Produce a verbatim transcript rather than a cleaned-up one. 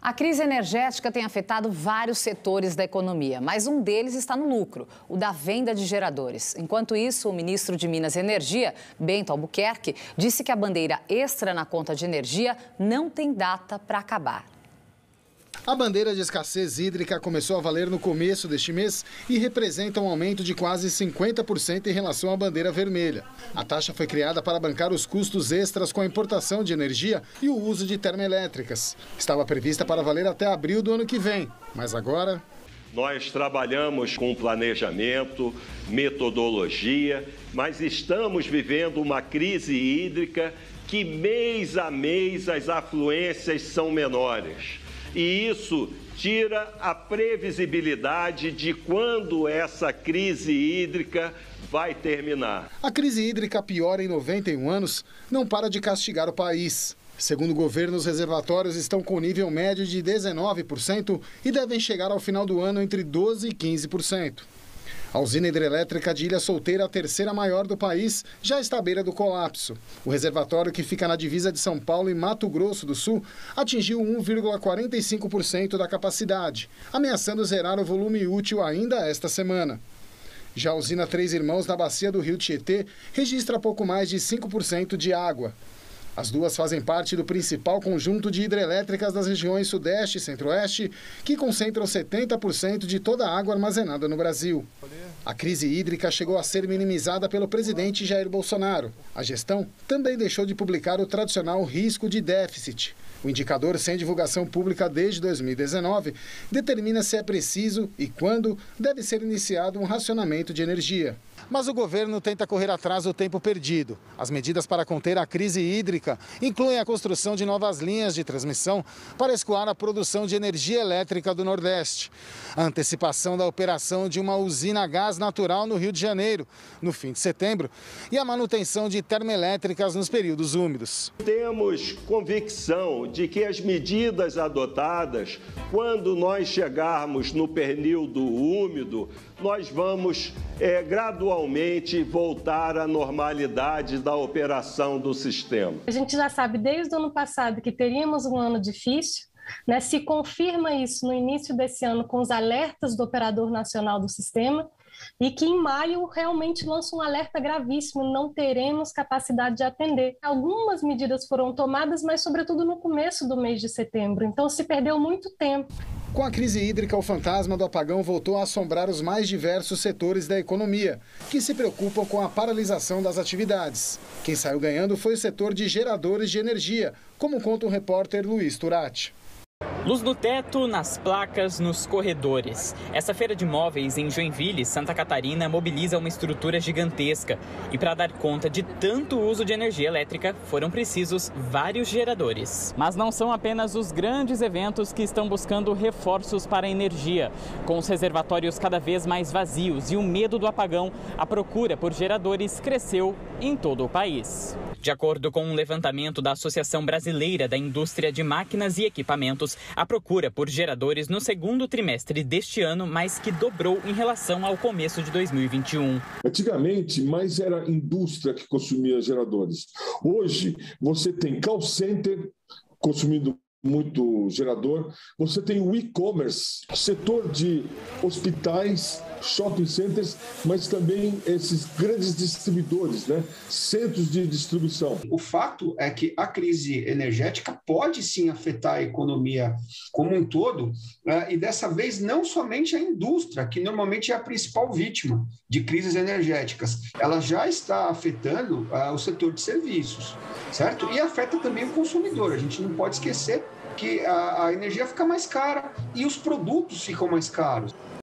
A crise energética tem afetado vários setores da economia, mas um deles está no lucro, o da venda de geradores. Enquanto isso, o ministro de Minas e Energia, Bento Albuquerque, disse que a bandeira extra na conta de energia não tem data para acabar. A bandeira de escassez hídrica começou a valer no começo deste mês e representa um aumento de quase cinquenta por cento em relação à bandeira vermelha. A taxa foi criada para bancar os custos extras com a importação de energia e o uso de termoelétricas. Estava prevista para valer até abril do ano que vem, mas agora... Nós trabalhamos com planejamento, metodologia, mas estamos vivendo uma crise hídrica que mês a mês as afluências são menores. E isso tira a previsibilidade de quando essa crise hídrica vai terminar. A crise hídrica, pior em noventa e um anos, não para de castigar o país. Segundo o governo, os reservatórios estão com nível médio de dezenove por cento e devem chegar ao final do ano entre doze por cento e quinze por cento. A usina hidrelétrica de Ilha Solteira, a terceira maior do país, já está à beira do colapso. O reservatório, que fica na divisa de São Paulo e Mato Grosso do Sul, atingiu um vírgula quarenta e cinco por cento da capacidade, ameaçando zerar o volume útil ainda esta semana. Já a usina Três Irmãos, na bacia do rio Tietê, registra pouco mais de cinco por cento de água. As duas fazem parte do principal conjunto de hidrelétricas das regiões Sudeste e Centro-Oeste, que concentram setenta por cento de toda a água armazenada no Brasil. A crise hídrica chegou a ser minimizada pelo presidente Jair Bolsonaro. A gestão também deixou de publicar o tradicional risco de déficit. O indicador, sem divulgação pública desde dois mil e dezenove, determina se é preciso e quando deve ser iniciado um racionamento de energia. Mas o governo tenta correr atrás do tempo perdido. As medidas para conter a crise hídrica incluem a construção de novas linhas de transmissão para escoar a produção de energia elétrica do Nordeste, a antecipação da operação de uma usina a gás natural no Rio de Janeiro, no fim de setembro, e a manutenção de termoelétricas nos períodos úmidos. Temos convicção de que as medidas adotadas, quando nós chegarmos no período úmido, nós vamos é, gradualmente voltar à normalidade da operação do sistema. A gente já sabe desde o ano passado que teríamos um ano difícil, né? Se confirma isso no início desse ano com os alertas do Operador Nacional do Sistema e que em maio realmente lança um alerta gravíssimo, não teremos capacidade de atender. Algumas medidas foram tomadas, mas sobretudo no começo do mês de setembro, então se perdeu muito tempo. Com a crise hídrica, o fantasma do apagão voltou a assombrar os mais diversos setores da economia, que se preocupam com a paralisação das atividades. Quem saiu ganhando foi o setor de geradores de energia, como conta o repórter Luiz Turati. Luz no teto, nas placas, nos corredores. Essa feira de móveis em Joinville, Santa Catarina, mobiliza uma estrutura gigantesca. E para dar conta de tanto uso de energia elétrica, foram precisos vários geradores. Mas não são apenas os grandes eventos que estão buscando reforços para a energia. Com os reservatórios cada vez mais vazios e o medo do apagão, a procura por geradores cresceu em todo o país. De acordo com um levantamento da Associação Brasileira da Indústria de Máquinas e Equipamentos, a procura por geradores no segundo trimestre deste ano mais que dobrou em relação ao começo de dois mil e vinte e um. Antigamente, mais era a indústria que consumia geradores. Hoje, você tem call center consumindo muito gerador, você tem o e-commerce, setor de hospitais, shopping centers, mas também esses grandes distribuidores, né? Centros de distribuição. O fato é que a crise energética pode sim afetar a economia como um todo, e dessa vez não somente a indústria, que normalmente é a principal vítima de crises energéticas. Ela já está afetando o setor de serviços, certo? E afeta também o consumidor. A gente não pode esquecer que a, a energia fica mais cara e os produtos ficam mais caros.